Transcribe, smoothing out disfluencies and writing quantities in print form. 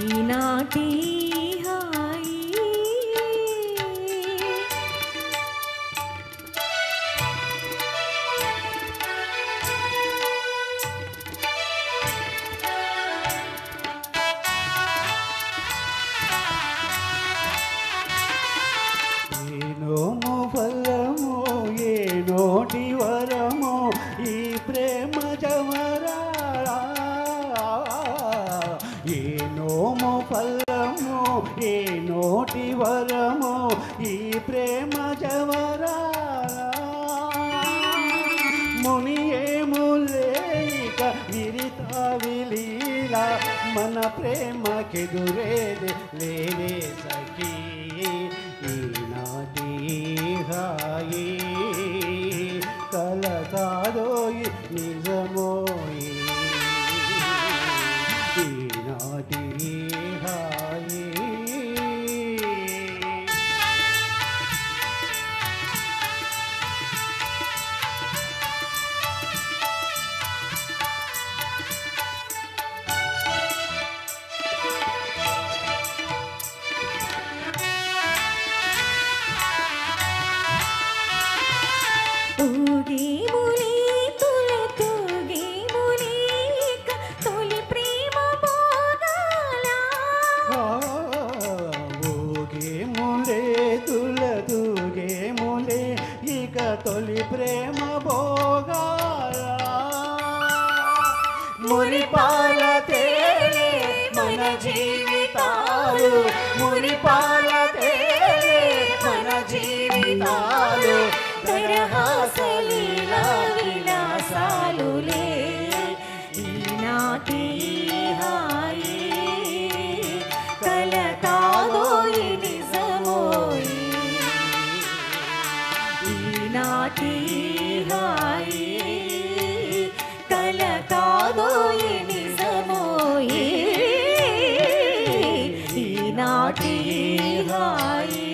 ఈనాటి హాయి ఏనోము ఫలము ఏ నోటి వరము ఈ ప్రేమ జవరాలా ఏనోము ఫలము ఏ నోటి వరము ఈ ప్రేమ జవరాలా ముని ఏములేక విరితా విలీలా మన ప్రేమకెదురేది లేనే సఖీ ఈనాటి హాయి కల కాదోయి నిజమోయి ఈనాటి హాయి తొలి ప్రేమ భోగాలా మురిపాల తేలే మన జీవితాలు మురిపాల తేలే మన జీవితాలు దరహాసలీలా విలాసాలులే ఈనాటి హాయి కల కాదోయి నిజమోయి ఈనాటి హాయి కల కాదోయి నిజమోయి ఈనాటి హాయి